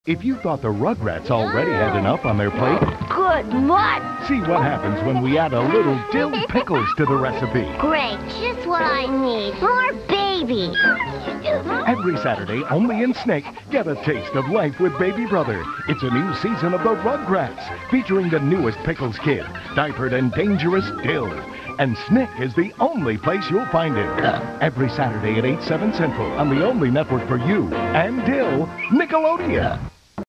If you thought the Rugrats already had enough on their plate, Good mud! see what happens when we add a little dill pickles to the recipe. Great, just what I need. More baby! Every Saturday, only in Snick, get a taste of life with Baby Brother. It's a new season of the Rugrats, featuring the newest Pickles kid, diapered and dangerous Dill. And Snick is the only place you'll find it. Every Saturday at 8, 7 Central on the only network for you and Dill, Nickelodeon.